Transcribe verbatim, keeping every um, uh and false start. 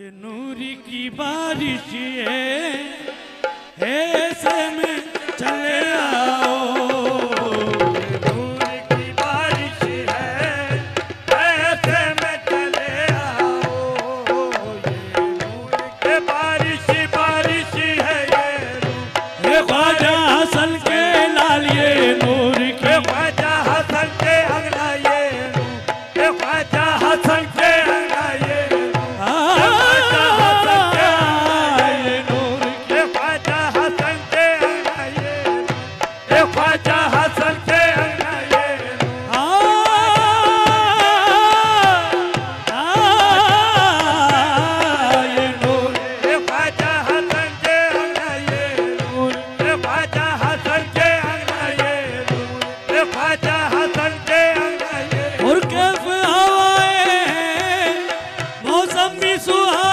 नूरी की बारिश है, ऐसे में चले आओ। नूर की बारिश है, ऐसे में चले आओ। ये नूर की बारिश बारिश है, ये ख्वाजा हसन के लाल ये नूर की, ख्वाजा हसन के अंगना ये नूर, ख्वाजा हसन के अंगना ये सुहा